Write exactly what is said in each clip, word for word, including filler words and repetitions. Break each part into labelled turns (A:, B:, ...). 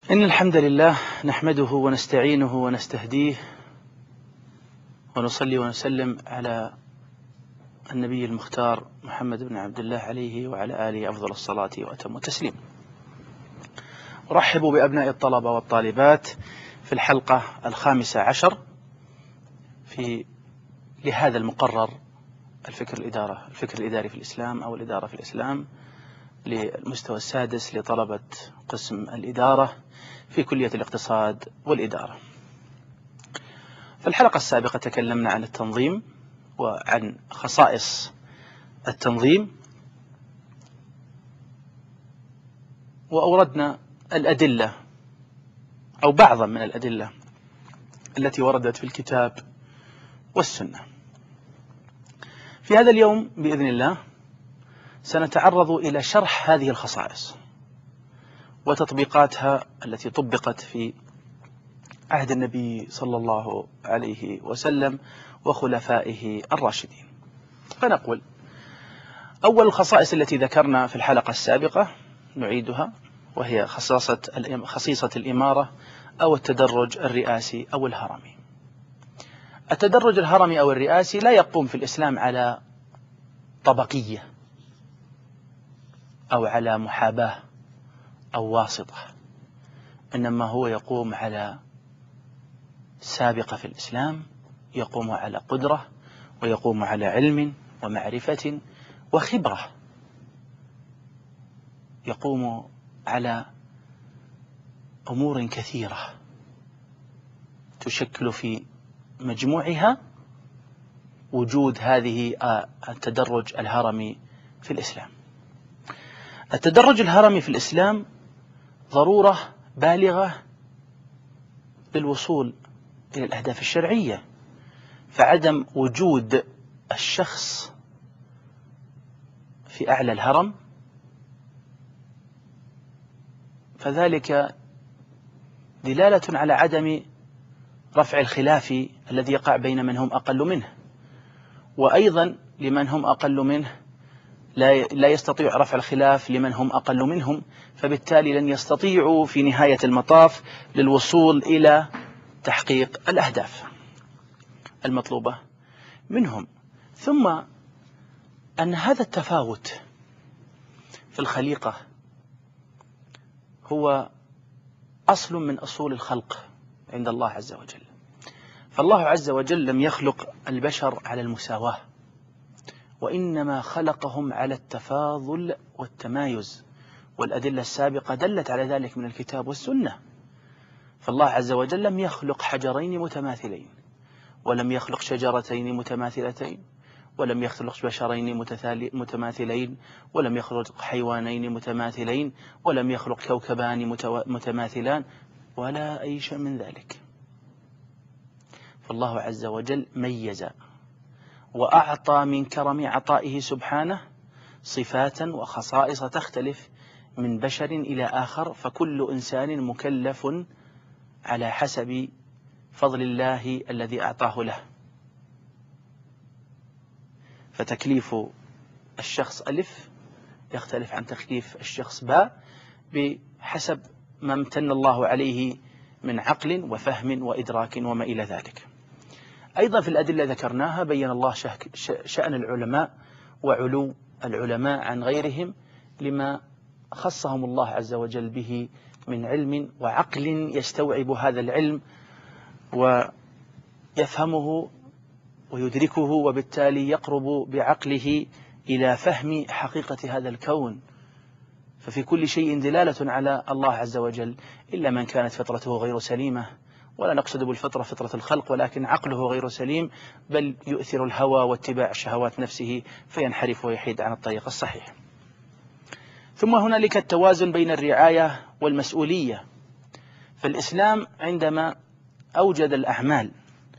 A: إن الحمد لله نحمده ونستعينه ونستهديه ونصلي ونسلم على النبي المختار محمد بن عبد الله عليه وعلى آله أفضل الصلاة وأتم التسليم. أرحب بأبناء الطلبة والطالبات في الحلقة الخامسة عشر في لهذا المقرر الفكر الإدارة الفكر الإداري في الإسلام أو الإدارة في الإسلام للمستوى السادس لطلبة قسم الإدارة في كلية الاقتصاد والإدارة. في الحلقة السابقة تكلمنا عن التنظيم وعن خصائص التنظيم، وأوردنا الأدلة أو بعضا من الأدلة التي وردت في الكتاب والسنة. في هذا اليوم بإذن الله سنتعرض إلى شرح هذه الخصائص وتطبيقاتها التي طبقت في عهد النبي صلى الله عليه وسلم وخلفائه الراشدين. فنقول: أول الخصائص التي ذكرنا في الحلقة السابقة نعيدها، وهي خصيصة خصيصة الإمارة أو التدرج الرئاسي أو الهرمي. التدرج الهرمي أو الرئاسي لا يقوم في الإسلام على طبقية أو على محاباة أو واسطة، إنما هو يقوم على سابقة في الإسلام، يقوم على قدرة ويقوم على علم ومعرفة وخبرة، يقوم على أمور كثيرة تشكل في مجموعها وجود هذه التدرج الهرمي في الإسلام. التدرج الهرمي في الإسلام ضرورة بالغة للوصول إلى الأهداف الشرعية، فعدم وجود الشخص في أعلى الهرم فذلك دلالة على عدم رفع الخلاف الذي يقع بين من هم أقل منه، وأيضا لمن هم أقل منه لا يستطيع رفع الخلاف لمن هم أقل منهم، فبالتالي لن يستطيعوا في نهاية المطاف للوصول إلى تحقيق الأهداف المطلوبة منهم. ثم أن هذا التفاوت في الخليقة هو أصل من أصول الخلق عند الله عز وجل، فالله عز وجل لم يخلق البشر على المساواة، وإنما خلقهم على التفاضل والتمايز، والأدلة السابقة دلت على ذلك من الكتاب والسنة. فالله عز وجل لم يخلق حجرين متماثلين، ولم يخلق شجرتين متماثلتين، ولم يخلق بشرين متماثلين، ولم يخلق حيوانين متماثلين، ولم يخلق كوكبان متماثلان، ولا أي شيء من ذلك. فالله عز وجل ميز وأعطى من كرم عطائه سبحانه صفات وخصائص تختلف من بشر إلى آخر، فكل إنسان مكلف على حسب فضل الله الذي أعطاه له. فتكليف الشخص ألف يختلف عن تكليف الشخص باء بحسب ما امتن الله عليه من عقل وفهم وإدراك وما إلى ذلك. أيضا في الأدلة ذكرناها بين الله شأن العلماء وعلو العلماء عن غيرهم لما خصهم الله عز وجل به من علم وعقل يستوعب هذا العلم ويفهمه ويدركه، وبالتالي يقرب بعقله إلى فهم حقيقة هذا الكون. ففي كل شيء دلالة على الله عز وجل، إلا من كانت فطرته غير سليمة، ولا نقصد بالفطرة فطرة الخلق، ولكن عقله غير سليم، بل يؤثر الهوى واتباع شهوات نفسه فينحرف ويحيد عن الطريق الصحيح. ثم هنالك التوازن بين الرعاية والمسؤولية. فالإسلام عندما أوجد الأعمال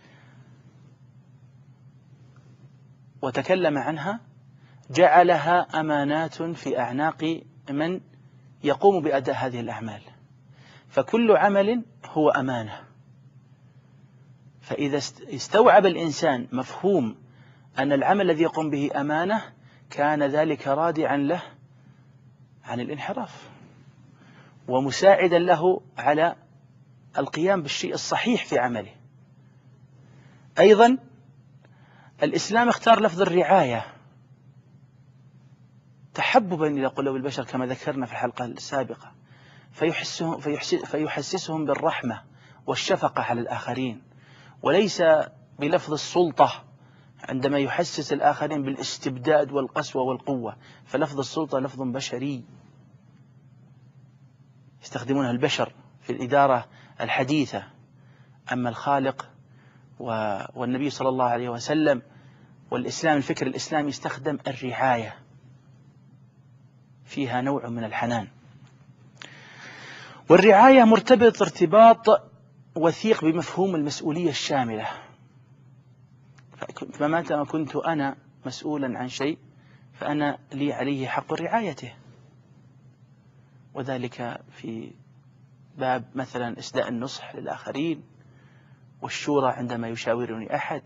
A: وتكلم عنها جعلها أمانات في أعناق من يقوم بأداء هذه الأعمال، فكل عمل هو أمانة. فإذا استوعب الإنسان مفهوم أن العمل الذي يقوم به أمانة كان ذلك رادعا له عن الانحراف، ومساعدا له على القيام بالشيء الصحيح في عمله. أيضا الإسلام اختار لفظ الرعاية تحببا إلى قلوب البشر كما ذكرنا في الحلقة السابقة، فيحسهم فيحسسهم بالرحمة والشفقة على الآخرين، وليس بلفظ السلطة عندما يحسس الآخرين بالاستبداد والقسوة والقوة، فلفظ السلطة لفظ بشري يستخدمونها البشر في الإدارة الحديثة. أما الخالق والنبي صلى الله عليه وسلم والإسلام، الفكر الإسلامي يستخدم الرعاية، فيها نوع من الحنان. والرعاية مرتبط ارتباط وثيق بمفهوم المسؤولية الشاملة، فمتى كنت أنا مسؤولا عن شيء فأنا لي عليه حق رعايته، وذلك في باب مثلا إسداء النصح للآخرين والشورى عندما يشاورني أحد،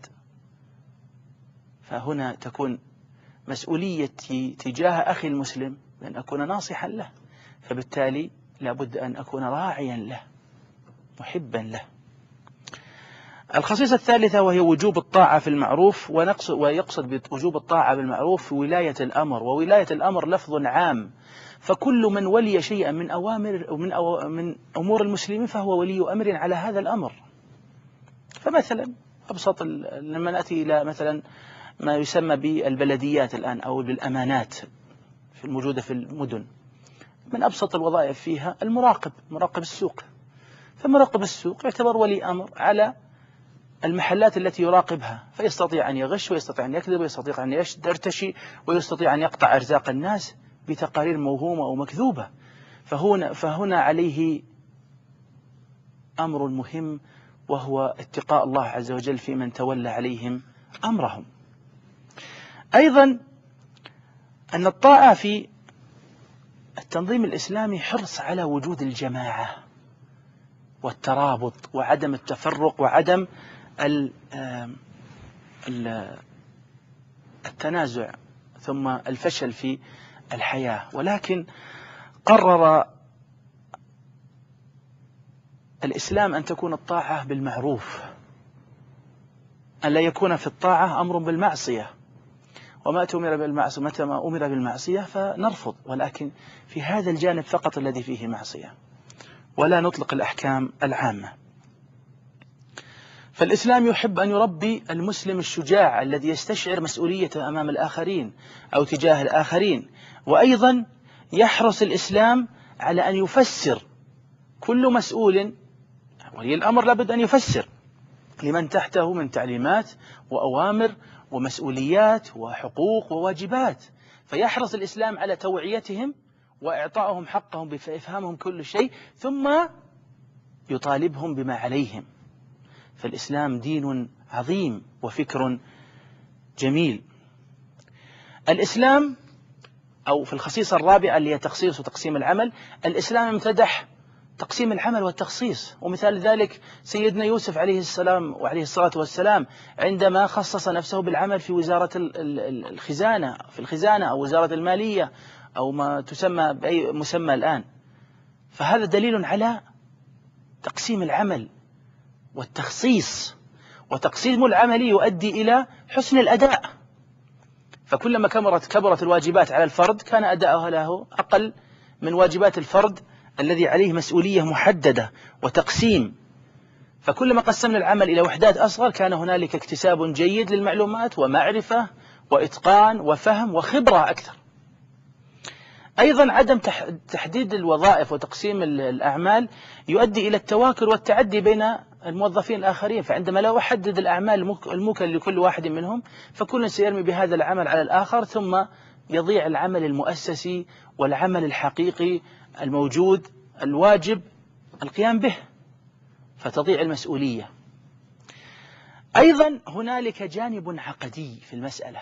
A: فهنا تكون مسؤوليتي تجاه أخي المسلم أن أكون ناصحا له، فبالتالي لابد أن أكون راعيا له محبا له. الخصيصة الثالثة وهي وجوب الطاعة في المعروف، ويقصد بوجوب الطاعة بالمعروف في ولاية الأمر، وولاية الأمر لفظ عام، فكل من ولي شيئا من أوامر من, أو من أمور المسلمين فهو ولي أمر على هذا الأمر. فمثلا أبسط لما نأتي إلى مثلا ما يسمى بالبلديات الآن أو بالأمانات في الموجودة في المدن، من أبسط الوظائف فيها المراقب، مراقب السوق. فمراقب السوق يعتبر ولي أمر على المحلات التي يراقبها، فيستطيع أن يغش ويستطيع أن يكذب ويستطيع أن يرتشي ويستطيع أن يقطع أرزاق الناس بتقارير موهومة أو مكذوبة. فهنا, فهنا عليه أمر مهم، وهو اتقاء الله عز وجل في من تولى عليهم أمرهم. أيضا أن الطاعة في التنظيم الإسلامي حرص على وجود الجماعة والترابط وعدم التفرق وعدم التنازع ثم الفشل في الحياة. ولكن قرر الإسلام أن تكون الطاعة بالمعروف، أن لا يكون في الطاعة أمر بالمعصية، وما تؤمر بالمعصية متى ما أمر بالمعصية فنرفض، ولكن في هذا الجانب فقط الذي فيه معصية، ولا نطلق الأحكام العامة. فالإسلام يحب أن يربي المسلم الشجاع الذي يستشعر مسؤوليته أمام الآخرين أو تجاه الآخرين. وأيضا يحرص الإسلام على أن يفسر كل مسؤول، ولي الأمر لابد أن يفسر لمن تحته من تعليمات وأوامر ومسؤوليات وحقوق وواجبات، فيحرص الإسلام على توعيتهم وإعطائهم حقهم بإفهامهم كل شيء، ثم يطالبهم بما عليهم. فالإسلام دين عظيم وفكر جميل. الإسلام أو في الخصيصة الرابعة اللي هي تخصيص وتقسيم العمل، الإسلام امتدح تقسيم العمل والتخصيص، ومثال ذلك سيدنا يوسف عليه السلام وعليه الصلاة والسلام عندما خصص نفسه بالعمل في وزارة الخزانة في الخزانة أو وزارة المالية أو ما تسمى بأي مسمى الآن. فهذا دليل على تقسيم العمل والتخصيص، وتقسيم العمل يؤدي إلى حسن الأداء، فكلما كبرت كبرت الواجبات على الفرد كان أداؤها له أقل من واجبات الفرد الذي عليه مسؤولية محددة وتقسيم. فكلما قسمنا العمل إلى وحدات أصغر كان هنالك اكتساب جيد للمعلومات ومعرفة وإتقان وفهم وخبرة أكثر. أيضا عدم تحديد الوظائف وتقسيم الأعمال يؤدي إلى التواكل والتعدي بين الموظفين الآخرين، فعندما لا أحدد الأعمال الموكل لكل واحد منهم فكل سيرمي بهذا العمل على الآخر، ثم يضيع العمل المؤسسي والعمل الحقيقي الموجود الواجب القيام به، فتضيع المسؤولية. أيضا هنالك جانب عقدي في المسألة،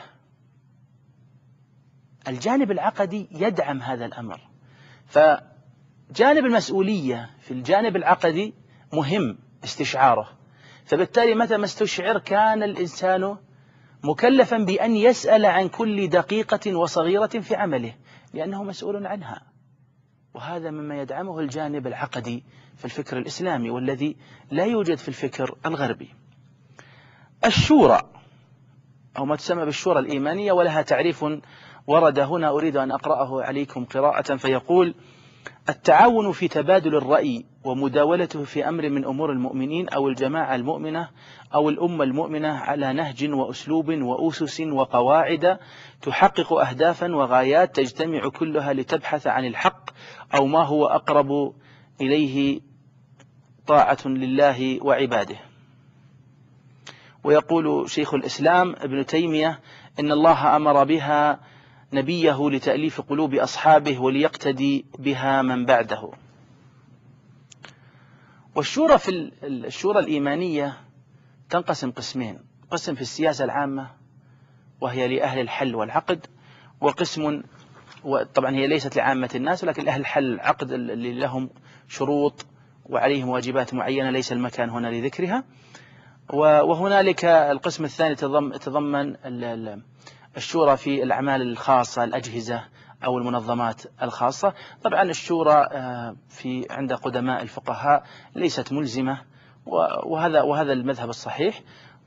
A: الجانب العقدي يدعم هذا الأمر، فجانب المسؤولية في الجانب العقدي مهم استشعاره، فبالتالي متى ما استشعر كان الإنسان مكلفا بأن يسأل عن كل دقيقة وصغيرة في عمله لأنه مسؤول عنها. وهذا مما يدعمه الجانب العقدي في الفكر الإسلامي والذي لا يوجد في الفكر الغربي. الشورى أو ما تسمى بالشورى الإيمانية ولها تعريف ورد هنا أريد أن أقرأه عليكم قراءة، فيقول: التعاون في تبادل الرأي ومداولته في أمر من أمور المؤمنين أو الجماعة المؤمنة أو الأمة المؤمنة على نهج وأسلوب وأسس وقواعد تحقق أهدافا وغايات تجتمع كلها لتبحث عن الحق أو ما هو أقرب إليه طاعة لله وعباده. ويقول شيخ الإسلام ابن تيمية: إن الله أمر بها نبيه لتأليف قلوب أصحابه وليقتدي بها من بعده. والشورى في الشورى الإيمانية تنقسم قسمين: قسم في السياسة العامة وهي لأهل الحل والعقد، وقسم وطبعا هي ليست لعامة الناس ولكن أهل الحل والعقد اللي لهم شروط وعليهم واجبات معينة ليس المكان هنا لذكرها. وهنالك القسم الثاني تضمن الشورى في الأعمال الخاصة، الأجهزة أو المنظمات الخاصة. طبعا الشورى في عند قدماء الفقهاء ليست ملزمة، وهذا وهذا المذهب الصحيح.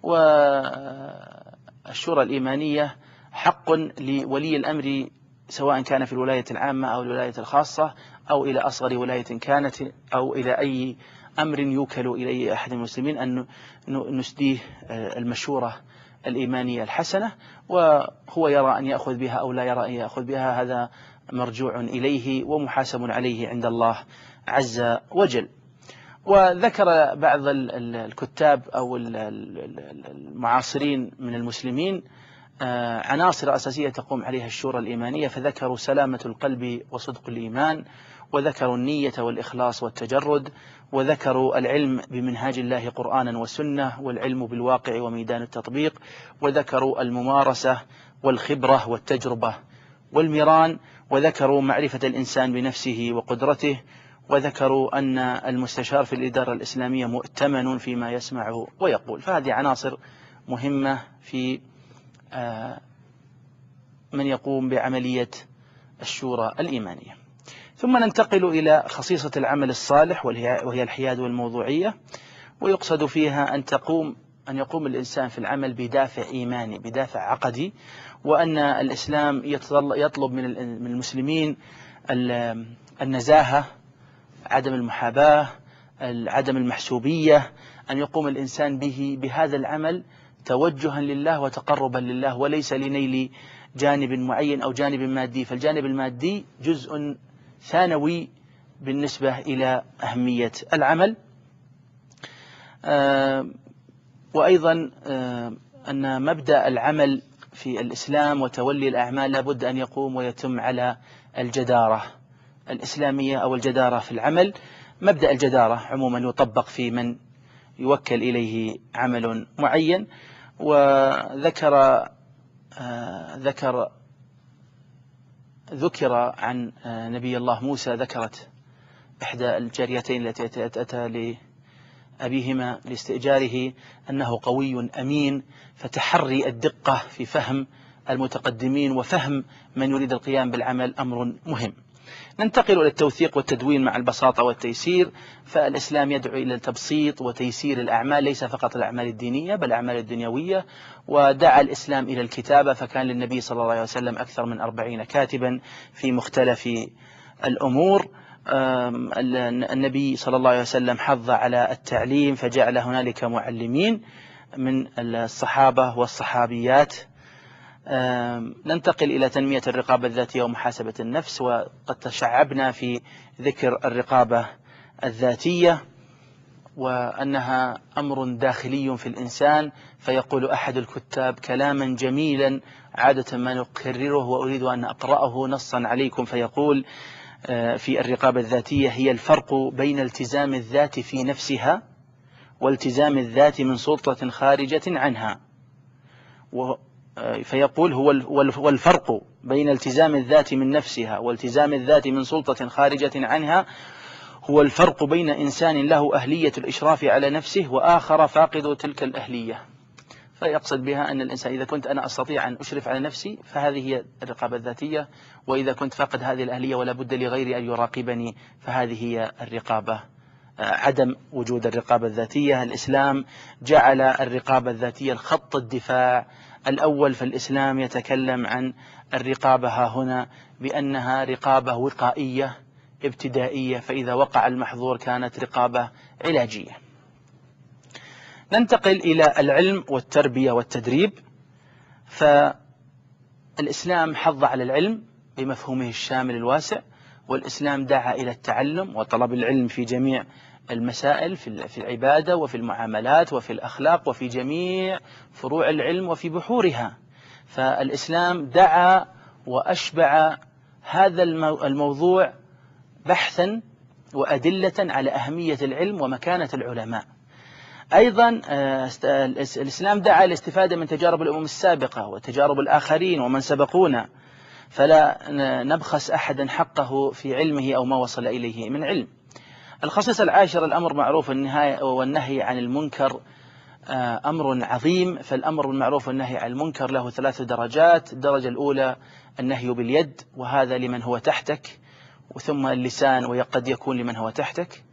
A: والشورى الإيمانية حق لولي الأمر سواء كان في الولاية العامة أو الولاية الخاصة أو إلى أصغر ولاية كانت أو إلى أي أمر يوكل إليه أحد المسلمين أن نسديه المشورة الإيمانية الحسنة، وهو يرى أن يأخذ بها أو لا يرى أن يأخذ بها، هذا مرجوع إليه ومحاسب عليه عند الله عز وجل. وذكر بعض الكتاب أو المعاصرين من المسلمين عناصر أساسية تقوم عليها الشورى الإيمانية، فذكروا سلامة القلب وصدق الإيمان، وذكروا النية والإخلاص والتجرد، وذكروا العلم بمنهاج الله قرآنا وسنة، والعلم بالواقع وميدان التطبيق، وذكروا الممارسة والخبرة والتجربة والميران، وذكروا معرفة الإنسان بنفسه وقدرته، وذكروا أن المستشار في الإدارة الإسلامية مؤتمن فيما يسمعه ويقول. فهذه عناصر مهمة في من يقوم بعملية الشورى الإيمانية. ثم ننتقل إلى خصيصة العمل الصالح وهي الحياد والموضوعية، ويقصد فيها أن تقوم أن يقوم الإنسان في العمل بدافع إيماني، بدافع عقدي، وأن الإسلام يطلب من المسلمين النزاهة، عدم المحاباة، عدم المحسوبية، أن يقوم الإنسان به بهذا العمل توجها لله وتقربا لله وليس لنيل جانب معين أو جانب مادي، فالجانب المادي جزء ثانوي بالنسبة إلى أهمية العمل. آه وأيضا آه أن مبدأ العمل في الإسلام وتولي الأعمال لابد أن يقوم ويتم على الجدارة الإسلامية أو الجدارة في العمل. مبدأ الجدارة عموما يطبق في من يوكل إليه عمل معين. وذكر آه ذكر ذكر عن نبي الله موسى، ذكرت إحدى الجاريتين التي أتى لأبيهما لاستئجاره أنه قوي أمين، فتحري الدقة في فهم المتقدمين وفهم من يريد القيام بالعمل أمر مهم. ننتقل إلى التوثيق والتدوين مع البساطة والتيسير. فالإسلام يدعو إلى التبسيط وتيسير الأعمال، ليس فقط الأعمال الدينية بل الأعمال الدنيوية. ودعا الإسلام إلى الكتابة، فكان للنبي صلى الله عليه وسلم أكثر من أربعين كاتبا في مختلف الأمور. النبي صلى الله عليه وسلم حض على التعليم فجعل هنالك معلمين من الصحابة والصحابيات. ننتقل إلى تنمية الرقابة الذاتية ومحاسبة النفس، وقد تشعبنا في ذكر الرقابة الذاتية وأنها أمر داخلي في الإنسان. فيقول أحد الكتاب كلاما جميلا عادة ما نكرره وأريد أن أقرأه نصا عليكم، فيقول في الرقابة الذاتية: هي الفرق بين التزام الذات في نفسها والتزام الذات من سلطة خارجة عنها. فيقول هو الفرق بين التزام الذات من نفسها والتزام الذات من سلطة خارجة عنها هو الفرق بين إنسان له أهلية الإشراف على نفسه وآخر فاقد تلك الأهلية. فيقصد بها أن الإنسان إذا كنت أنا أستطيع أن أشرف على نفسي فهذه هي الرقابة الذاتية، وإذا كنت فاقد هذه الأهلية ولا بد لغيري أن يراقبني فهذه هي الرقابة، عدم وجود الرقابة الذاتية. الإسلام جعل الرقابة الذاتية الخط الدفاع الأول، فالإسلام يتكلم عن الرقابة ها هنا بأنها رقابة وقائية ابتدائية، فإذا وقع المحظور كانت رقابة علاجية. ننتقل إلى العلم والتربية والتدريب. فالإسلام حض على العلم بمفهومه الشامل الواسع، والإسلام دعا إلى التعلم وطلب العلم في جميع المسائل، في العبادة وفي المعاملات وفي الأخلاق وفي جميع فروع العلم وفي بحورها. فالإسلام دعا وأشبع هذا الموضوع بحثا وأدلة على أهمية العلم ومكانة العلماء. أيضا الإسلام دعا للاستفادة من تجارب الأمم السابقة وتجارب الآخرين ومن سبقونا، فلا نبخس أحدا حقه في علمه أو ما وصل إليه من علم. الخصيصة العاشرة الأمر معروف والنهي عن المنكر أمر عظيم. فالأمر بالمعروف والنهي عن المنكر له ثلاث درجات. الدرجة الأولى النهي باليد، وهذا لمن هو تحتك، وثم اللسان وقد يكون لمن هو تحتك،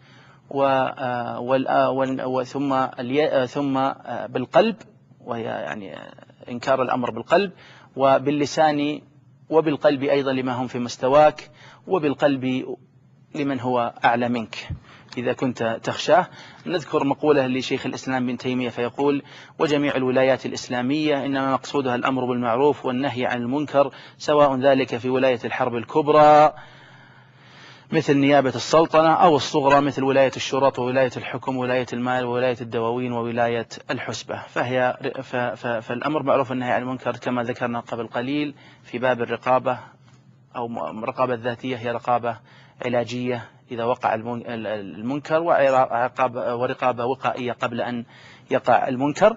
A: وثم ثم بالقلب، وهي يعني إنكار الأمر بالقلب، وباللسان وبالقلب أيضا لما هم في مستواك، وبالقلب لمن هو أعلى منك إذا كنت تخشاه. نذكر مقولة لشيخ الإسلام بن تيمية فيقول: وجميع الولايات الإسلامية إنما مقصودها الأمر بالمعروف والنهي عن المنكر، سواء ذلك في ولاية الحرب الكبرى مثل نيابة السلطنة، أو الصغرى مثل ولاية الشرط وولاية الحكم وولاية المال وولاية الدواوين وولاية الحسبة. فهي فالأمر بالمعروف والنهي عن المنكر كما ذكرنا قبل قليل في باب الرقابة أو الرقابة الذاتية هي رقابة علاجية إذا وقع المنكر، ورقابة وقائية قبل أن يقع المنكر.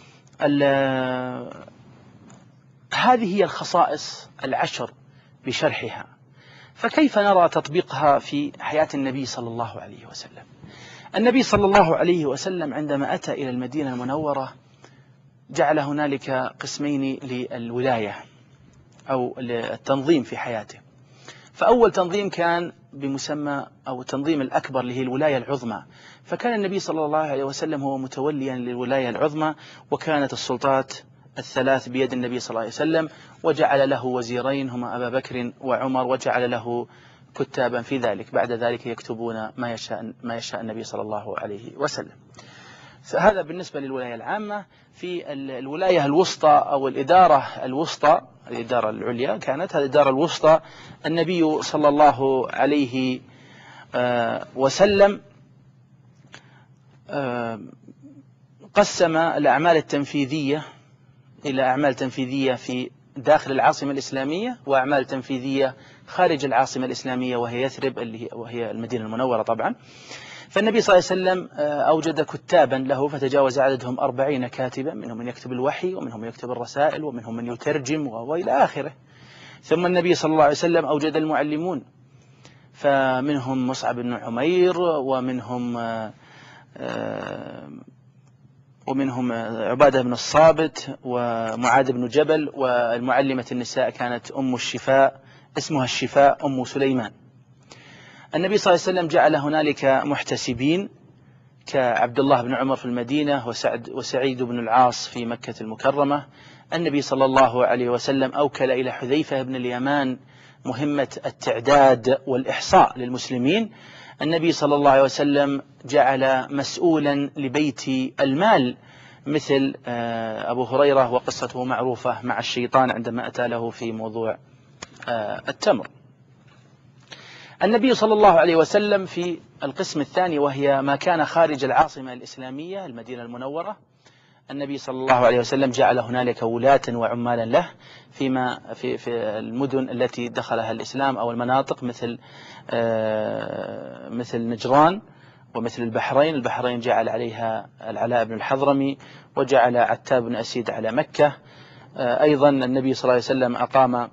A: هذه هي الخصائص العشر بشرحها. فكيف نرى تطبيقها في حياة النبي صلى الله عليه وسلم؟ النبي صلى الله عليه وسلم عندما أتى إلى المدينة المنورة جعل هنالك قسمين للولاية أو التنظيم في حياته. فأول تنظيم كان بمسمى أو التنظيم الأكبر اللي هي الولاية العظمى، فكان النبي صلى الله عليه وسلم هو متوليا للولاية العظمى، وكانت السلطات الثلاث بيد النبي صلى الله عليه وسلم، وجعل له وزيرين هما أبا بكر وعمر، وجعل له كتابا في ذلك بعد ذلك يكتبون ما يشاء ما يشاء النبي صلى الله عليه وسلم. فهذا بالنسبة للولاية العامة. في الولاية الوسطى أو الإدارة الوسطى، الإدارة العليا كانت هذه الإدارة الوسطى، النبي صلى الله عليه وسلم قسم الأعمال التنفيذية إلى أعمال تنفيذية في داخل العاصمة الإسلامية وأعمال تنفيذية خارج العاصمة الإسلامية وهي يثرب اللي وهي المدينة المنورة طبعا. فالنبي صلى الله عليه وسلم أوجد كتابا له فتجاوز عددهم أربعين كاتبا، منهم من يكتب الوحي ومنهم من يكتب الرسائل ومنهم من يترجم وإلى آخره. ثم النبي صلى الله عليه وسلم أوجد المعلمون، فمنهم مصعب بن عمير ومنهم ومنهم عبادة بن الصابت ومعاذ بن جبل، والمعلمة النساء كانت أم الشفاء اسمها الشفاء أم سليمان. النبي صلى الله عليه وسلم جعل هنالك محتسبين كعبد الله بن عمر في المدينة وسعد وسعيد بن العاص في مكة المكرمة. النبي صلى الله عليه وسلم أوكل إلى حذيفة بن اليمان مهمة التعداد والإحصاء للمسلمين. النبي صلى الله عليه وسلم جعل مسؤولا لبيت المال مثل أبو هريرة، وقصته معروفة مع الشيطان عندما أتى له في موضوع التمر. النبي صلى الله عليه وسلم في القسم الثاني وهي ما كان خارج العاصمة الإسلامية المدينة المنورة، النبي صلى الله عليه وسلم جعل هنالك ولاة وعمالا له فيما في في المدن التي دخلها الإسلام أو المناطق مثل مثل نجران ومثل البحرين. البحرين جعل عليها العلاء بن الحضرمي، وجعل عتاب بن أسيد على مكة. أيضا النبي صلى الله عليه وسلم أقام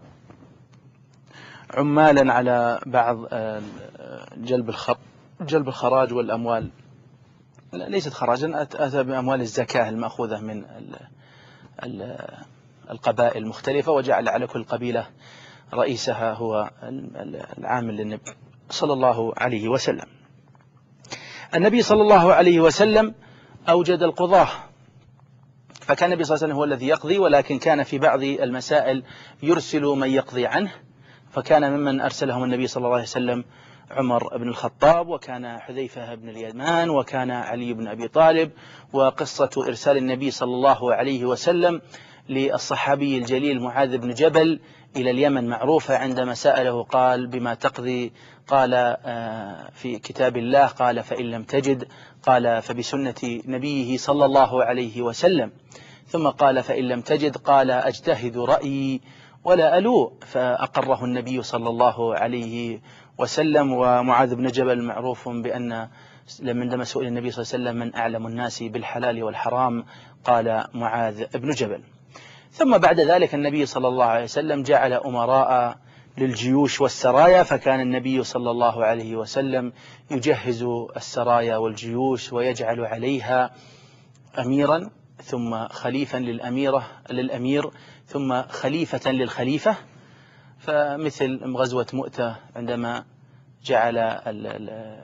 A: عمالا على بعض جلب جلب الخراج والأموال، ليست خراجا، أتى بأموال الزكاة المأخوذة من القبائل المختلفة، وجعل على كل قبيلة رئيسها هو العامل للنبي صلى الله عليه وسلم. النبي صلى الله عليه وسلم أوجد القضاة، فكان النبي صلى الله عليه وسلم هو الذي يقضي، ولكن كان في بعض المسائل يرسل من يقضي عنه، فكان ممن أرسلهم النبي صلى الله عليه وسلم عمر بن الخطاب، وكان حذيفة بن اليمان، وكان علي بن أبي طالب. وقصة إرسال النبي صلى الله عليه وسلم للصحابي الجليل معاذ بن جبل إلى اليمن معروفة، عندما سأله قال: بما تقضي؟ قال: في كتاب الله. قال: فإن لم تجد؟ قال: فبسنة نبيه صلى الله عليه وسلم. ثم قال: فإن لم تجد؟ قال: أجتهد رأيي ولا ألوء. فأقره النبي صلى الله عليه وسلم. ومعاذ بن جبل معروف بأن عندما سئل النبي صلى الله عليه وسلم من أعلم الناس بالحلال والحرام، قال: معاذ بن جبل. ثم بعد ذلك النبي صلى الله عليه وسلم جعل أمراء للجيوش والسرايا، فكان النبي صلى الله عليه وسلم يجهز السرايا والجيوش ويجعل عليها أميرا ثم خليفا للأميرة للأمير ثم خليفة للخليفة. فمثل غزوة مؤتة عندما جعل ال ال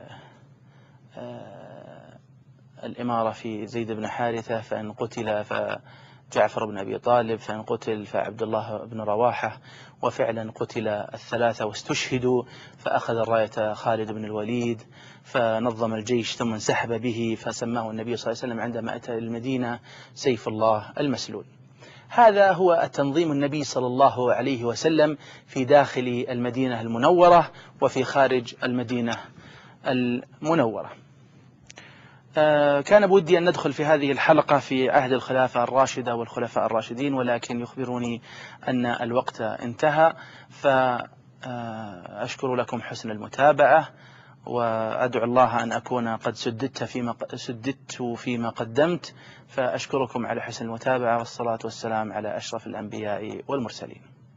A: الإمارة في زيد بن حارثة، فإن قتل فجعفر بن أبي طالب، فإن قتل فعبد الله بن رواحة، وفعلا قتل الثلاثة واستشهدوا، فأخذ الراية خالد بن الوليد فنظم الجيش ثم انسحب به، فسماه النبي صلى الله عليه وسلم عندما أتى المدينة سيف الله المسلول. هذا هو التنظيم النبي صلى الله عليه وسلم في داخل المدينة المنورة وفي خارج المدينة المنورة. كان بودي أن ندخل في هذه الحلقة في عهد الخلافة الراشدة والخلفاء الراشدين، ولكن يخبروني أن الوقت انتهى، فأشكر لكم حسن المتابعة، وأدعو الله أن أكون قد سددت فيما سددت فيما قدمت، فأشكركم على حسن المتابعة، والصلاة والسلام على أشرف الأنبياء والمرسلين.